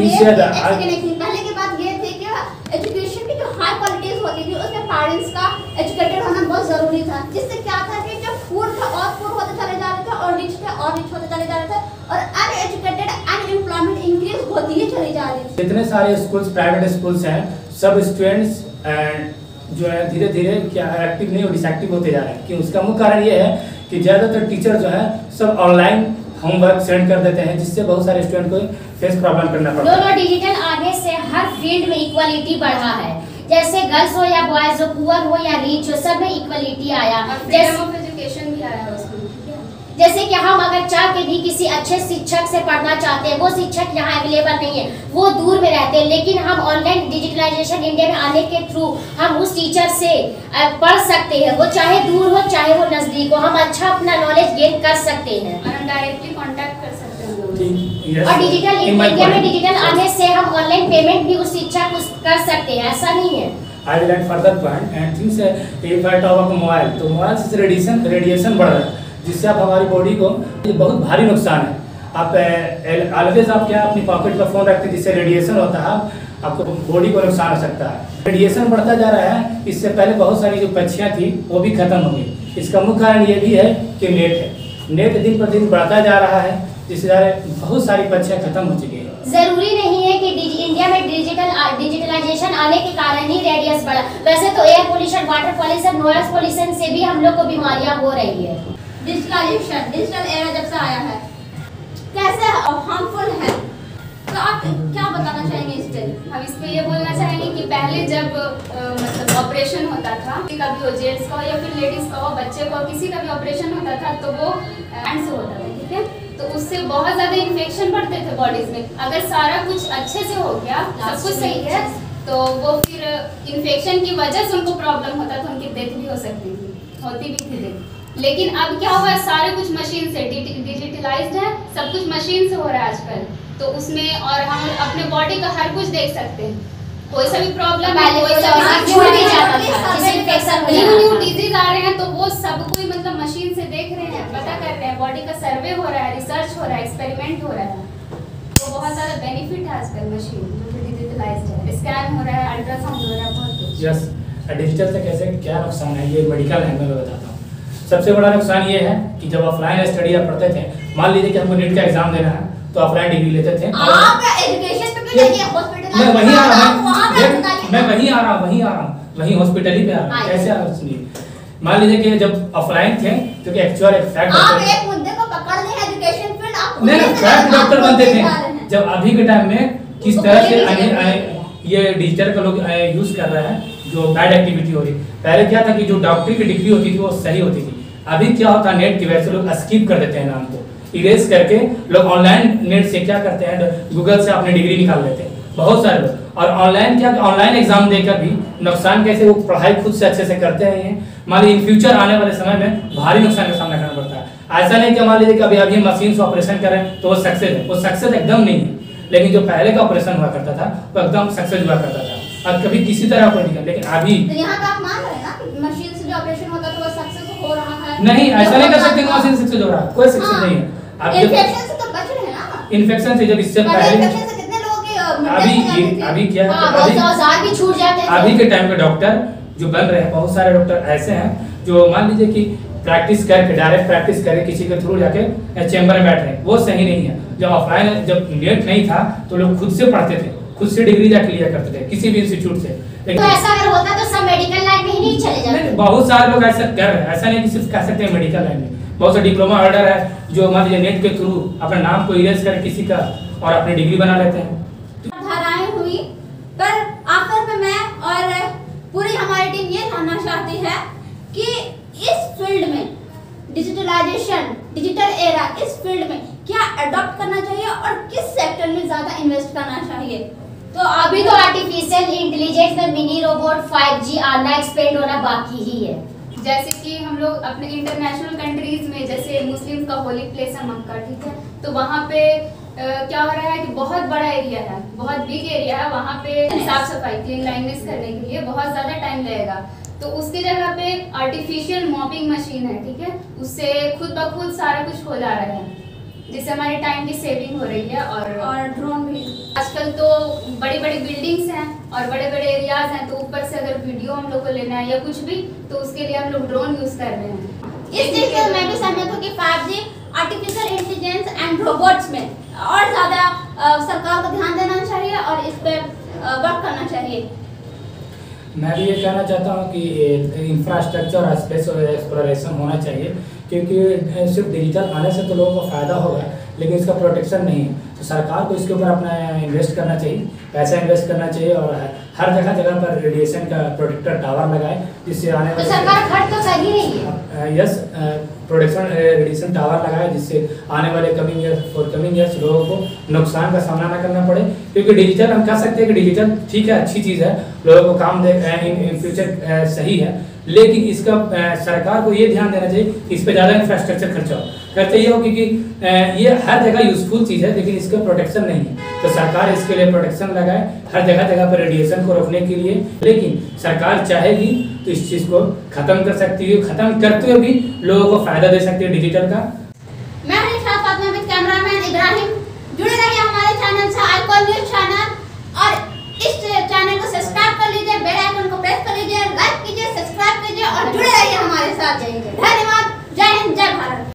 की बात ये थी कि एजुकेशन की जो हाई क्वालिटीज होती थी उसमें पेरेंट्स का एजुकेटेड होना बहुत जरूरी था, जिससे क्या था कि जो पूर था और पूर होते चले जा रहे थे और रिच थे और रिच होते चले जा रहे थे और अनएजुकेटेड अनएम्प्लॉयमेंट इंक्रीज होती ही चली जा रही थी। जितने सारे स्कूल्स, प्राइवेट स्कूल्स हैं, सब स्टूडेंट्स जो है धीरे धीरे क्या एक्टिव नहीं और डिसएक्टिव होते जा रहे हैं। कि उसका मुख्य कारण ये है कि ज़्यादातर टीचर जो है सब ऑनलाइन होमवर्क सेंड कर देते हैं, जिससे बहुत सारे स्टूडेंट को फेस प्रॉब्लम करना पड़ता है। दोनों डिजिटल आने से हर फील्ड में इक्वालिटी बढ़ा है, जैसे गर्ल्स हो या बॉयज हो, पुअर हो या रिच हो, सब में इक्वालिटी आया। फ्रीडम ऑफ एजुकेशन भी आया उसमें। जैसे कि हम अगर चाह के भी किसी अच्छे शिक्षक से पढ़ना चाहते हैं, वो शिक्षक यहाँ अवेलेबल नहीं है, वो दूर में रहते हैं, लेकिन हम ऑनलाइन डिजिटलाइजेशन इंडिया में आने के थ्रू हम उस टीचर से पढ़ सकते हैं, वो चाहे दूर हो चाहे वो नजदीक हो, हम अच्छा अपना नॉलेज गेन कर सकते हैं और हम डायरेक्टली कांटेक्ट कर सकते हैं। और डिजिटल इंडिया में डिजिटल आने से हम ऑनलाइन पेमेंट भी उस शिक्षक को कर सकते हैं, ऐसा नहीं है। I will add further point and things if I talk about mobile, तो मोबाइल से रेडिएशन बढ़ रहा है, जिससे आप हमारी बॉडी को ये बहुत भारी नुकसान है। आप ऑलवेज आप क्या अपनी पॉकेट में फ़ोन रखते हैं, जिससे रेडिएशन होता है, आपको बॉडी को नुकसान हो सकता है। रेडिएशन बढ़ता जा रहा है, इससे पहले बहुत सारी जो पक्षियाँ थी वो भी खत्म हो गई। इसका मुख्य कारण ये भी है कि नेट दिन पर दिन बढ़ता जा रहा है, जिससे बहुत सारी पक्षियाँ खत्म हो चुकी हैं। जरूरी नहीं है कि इंडिया में डिजिटलाइजेशन आने के कारण ही रेडियस बढ़ा, वैसे तो air pollution, water pollution, noise pollution से भी हम लोग को बीमारियां हो रही है। डिजिटलाइजेशन, डिजिटल एरा जब से आया है, कैसे हार्मफुल है, तो आप क्या बताना चाहेंगे इस पे? हम इस पे ये बोलना चाहेंगे कि पहले जब मतलब ऑपरेशन होता था, किसी का भी हो, जेंट्स का हो या फिर लेडीज का हो, बच्चे का हो, किसी का भी ऑपरेशन होता था तो वो हैंड से होता था, ठीक है, तो उससे बहुत ज़्यादा इन्फेक्शन बढ़ते थे बॉडीज में। अगर सारा कुछ अच्छे से हो गया, सब कुछ सही है, तो वो फिर इन्फेक्शन की वजह से उनको प्रॉब्लम होता था, उनकी डेथ भी हो सकती थी, होती भी थी डेथ। लेकिन अब क्या हुआ है, सारे कुछ मशीन से डिजिटलाइज्ड है, सब कुछ मशीन से हो रहा है आजकल, तो उसमें और हम अपने बॉडी का हर कुछ देख सकते हैं, कोई सा भी प्रॉब्लम है, कोई सा न्यू डिजीज आ रहे हैं तो वो सब कोई मतलब मशीन से देख रहे हैं, पता कर रहे हैं, बॉडी का सर्वे हो रहा है, रिसर्च हो रहा है, एक्सपेरिमेंट हो रहा है, तो बहुत ज़्यादा बेनिफिट है आजकल मशीन जो डिजिटलाइज्ड है, स्कैन हो रहा है, अल्ट्रासाउंड हो रहा है, बहुत कुछ। यस, डिजिटल से कैसे क्या नुकसान है, ये मेडिकल एंगल में बताता हूँ। सबसे बड़ा नुकसान ये है कि जब ऑफलाइन स्टडी आप पढ़ते थे, मान लीजिए कि हमको नीट का एग्जाम देना है तो ऑफलाइन डिग्री लेते थे। आप एजुकेशन पे भी जाइए, हॉस्पिटल मैं वहीं आ रहा हूँ, वहीं हॉस्पिटल ही पे आ रहा हूँ। कैसे आ रहा हूँ, सुनिए, मान लीजिए कि जब ऑफलाइन थे, क्योंकि एक्चुअल एक फैक्ट आप एक मुद्दे को पकड़ लें, एजुकेशन फील्ड आप नहीं फैक्ट डॉक्टर बनते थे। जब अभी के टाइम में किस तरह से ये डिजिटल का लोग यूज कर रहे हैं, जो बैड एक्टिविटी हो रही। पहले क्या था कि जो डॉक्टरी की डिग्री होती थी वो सही होती थी, अभी क्या होता है नेट की वजह से लोग स्किप कर देते हैं नाम को, इरेज करके लोग ऑनलाइन नेट से क्या करते हैं, गूगल से अपनी डिग्री निकाल लेते हैं बहुत सारे लोग। और ऑनलाइन क्या, ऑनलाइन एग्जाम देकर भी नुकसान कैसे, वो पढ़ाई खुद से अच्छे से करते हैं। मान लीजिए इन फ्यूचर आने वाले समय में भारी नुकसान का सामना करना पड़ता है। ऐसा नहीं कि मान लीजिए कि अभी मशीन से ऑपरेशन करें तो वो सक्सेस है, वो सक्सेस एकदम नहीं है। लेकिन जो पहले का ऑपरेशन हुआ करता था वो एकदम सक्सेस हुआ करता था और कभी किसी तरह कोई नहीं। लेकिन अभी तो यहाँ पे आप मान रहे हैं ना कि मशीन से जो ऑपरेशन होता था वो सक्सेस हो रहा है? नहीं, ऐसा नहीं कर सकते कि मशीन सक्सेस हो रहा है, कोई सक्सेस नहीं है। अब इन्फेक्शन से तो बच रहे हैं ना, इन्फेक्शन से जब इससे पहले इन्फेक्शन से कितने लोगों की अभी क्या औजार भी छूट जाते थे। अभी के टाइम के डॉक्टर जो बन रहे हैं, बहुत सारे डॉक्टर ऐसे हैं जो मान लीजिए कि प्रैक्टिस करके, डायरेक्ट प्रैक्टिस करके किसी के थ्रू जाके चैम्बर में बैठ रहे हैं, वो सही नहीं है। जब ऑफलाइन, जब नेट नहीं था तो लोग खुद से पढ़ते थे, खुद से डिग्री जाके लिया करते थे किसी भी इंस्टीट्यूट से। तो ऐसा अगर होता तो सब मेडिकल लाइन में ही नहीं चले जाते? बहुत सारे लोग ऐसा कर रहे हैं, ऐसा नहीं कि सिर्फ कह सकते हैं मेडिकल लाइन में। बहुत से डिप्लोमा होल्डर है जो मान लीजिए नेट के थ्रू अपने नाम को इरेज कर किसी का और अपनी डिग्री बना लेते हैं। धाराएं हुई, पर आखिर में मैं और पूरी हमारी टीम ये जानना चाहती है कि इस फील्ड में डिजिटलाइजेशन, डिजिटल एरा, इस फील्ड में क्या अडॉप्ट करना चाहिए और किस सेक्टर में ज्यादा इन्वेस्ट करना चाहिए? तो अभी तो आर्टिफिशियल इंटेलिजेंस में मिनी रोबोट 5G आना, एक्सपेंड होना बाकी ही है। जैसे कि हम लोग अपने इंटरनेशनल कंट्रीज में, जैसे मुस्लिम का होली प्लेस है मक्का, ठीक है, तो वहाँ पे क्या हो रहा है कि बहुत बड़ा एरिया है, बहुत बिग एरिया है, वहाँ पे साफ सफाई क्लीन लाइनेस करने के लिए बहुत ज़्यादा टाइम लगेगा। तो उसकी जगह पे आर्टिफिशियल मॉपिंग मशीन है, ठीक है, उससे खुद ब खुद सारा कुछ हो जा रहा है, जिससे हमारे टाइम की सेविंग हो रही है। और ड्रोन भी आजकल तो बड़ी बड़ी बिल्डिंग्स हैं और बड़े बड़े एरियाज हैं, तो ऊपर से अगर वीडियो हम लोग को लेना है या कुछ भी, तो उसके लिए हम लोग ड्रोन यूज़ कर रहे हैं। इस चीज से मैं भी सहमत हूँ कि 5G, artificial intelligence and robots में और ज्यादा सरकार को ध्यान देना चाहिए और इस पे वर्क करना चाहिए। मैं भी ये कहना चाहता हूँ कि इंफ्रास्ट्रक्चर और स्पेस एक्सप्लोरेशन होना चाहिए, क्योंकि सिर्फ डिजिटल आने से तो लोगों को फ़ायदा होगा लेकिन इसका प्रोटेक्शन नहीं है। तो सरकार को इसके ऊपर अपना इन्वेस्ट करना चाहिए, पैसा इन्वेस्ट करना चाहिए और हर जगह पर रेडिएशन का प्रोटेक्टर टावर लगाए, जिससे आने वाले सरकार खर्च तो कर ही रही है। यस, प्रोटेक्शन रेडिएशन टावर लगाए जिससे आने वाले कमिंग ईयर्स लोगों को नुकसान का सामना ना करना पड़े। क्योंकि डिजिटल, हम कह सकते हैं कि डिजिटल ठीक है, अच्छी चीज़ है, लोगों को काम दे, इन फ्यूचर सही है, लेकिन इसका सरकार को ये ध्यान देना चाहिए कि इस पर ज़्यादा इंफ्रास्ट्रक्चर खर्चा हो, ये हो, क्योंकि ये हर जगह यूजफुल चीज़ है लेकिन इसका प्रोटेक्शन नहीं है। तो सरकार इसके लिए प्रोटेक्शन लगाए हर जगह पर रेडिएशन को रोकने के लिए। लेकिन सरकार चाहेगी तो इस चीज़ को ख़त्म कर सकती है, ख़त्म करते हुए भी लोगों को फ़ायदा दे सकती है डिजिटल का। मैं कैमरामैन इब्राहिम, जुड़े रहिए हमारे चैनल से, आइकॉन न्यूज़ चैनल, और इस चैनल को सब्सक्राइब कर लीजिए, बेल आइकन को प्रेस कर लीजिए, लाइक कीजिए, सब्सक्राइब कीजिए और जुड़े रहिए हमारे साथ। धन्यवाद। जय हिंद, जय भारत।